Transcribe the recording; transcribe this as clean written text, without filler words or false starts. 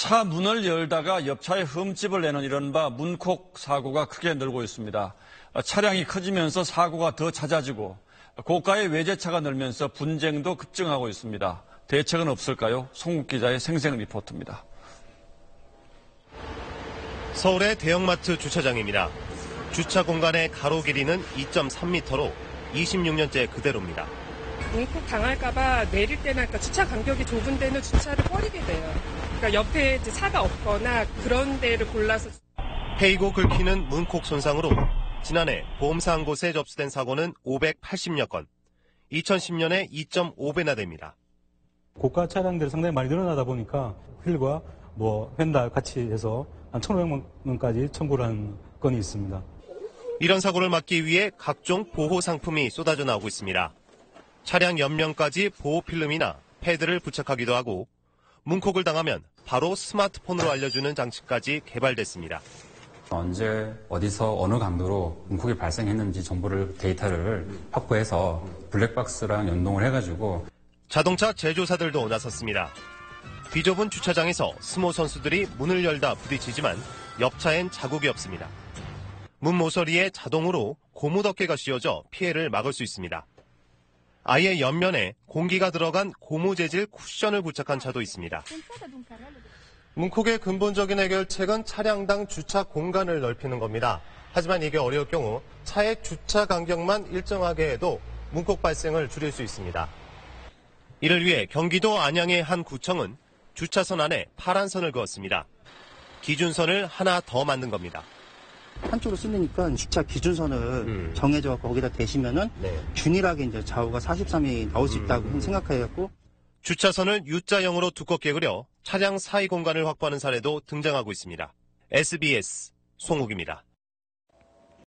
차 문을 열다가 옆차에 흠집을 내는 이른바 문콕 사고가 크게 늘고 있습니다. 차량이 커지면서 사고가 더 잦아지고 고가의 외제차가 늘면서 분쟁도 급증하고 있습니다. 대책은 없을까요? 송국 기자의 생생 리포트입니다. 서울의 대형마트 주차장입니다. 주차 공간의 가로 길이는 2.3m로 26년째 그대로입니다. 문콕 당할까봐 내릴 때나 그러니까 주차 간격이 좁은 데는 주차를 꺼리게 돼요. 그러니까 옆에 이제 차가 없거나 그런 데를 골라서. 패이고 긁히는 문콕 손상으로 지난해 보험사 한 곳에 접수된 사고는 580여 건, 2010년에 2.5배나 됩니다. 고가 차량들이 상당히 많이 늘어나다 보니까 휠과 펜달 같이 해서 한 1,500만 원까지 청구를 한 건이 있습니다. 이런 사고를 막기 위해 각종 보호 상품이 쏟아져 나오고 있습니다. 차량 옆면까지 보호 필름이나 패드를 부착하기도 하고 문콕을 당하면 바로 스마트폰으로 알려주는 장치까지 개발됐습니다. 언제 어디서 어느 강도로 문콕이 발생했는지 정보를 데이터를 확보해서 블랙박스랑 연동을 해가지고 자동차 제조사들도 나섰습니다. 비좁은 주차장에서 스모 선수들이 문을 열다 부딪히지만 옆차엔 자국이 없습니다. 문 모서리에 자동으로 고무 덮개가 씌워져 피해를 막을 수 있습니다. 아예 옆면에 공기가 들어간 고무 재질 쿠션을 부착한 차도 있습니다. 문콕의 근본적인 해결책은 차량당 주차 공간을 넓히는 겁니다. 하지만 이게 어려울 경우 차의 주차 간격만 일정하게 해도 문콕 발생을 줄일 수 있습니다. 이를 위해 경기도 안양의 한 구청은 주차선 안에 파란 선을 그었습니다. 기준선을 하나 더 만든 겁니다. 한쪽으로 쓸리니까 주차 기준선을 정해져 거기다 대시면은 균일하게 이제 좌우가 43이 나올 수 있다고 생각해갖고 주차선을 U자형으로 두껍게 그려 차량 사이 공간을 확보하는 사례도 등장하고 있습니다. SBS 송욱입니다.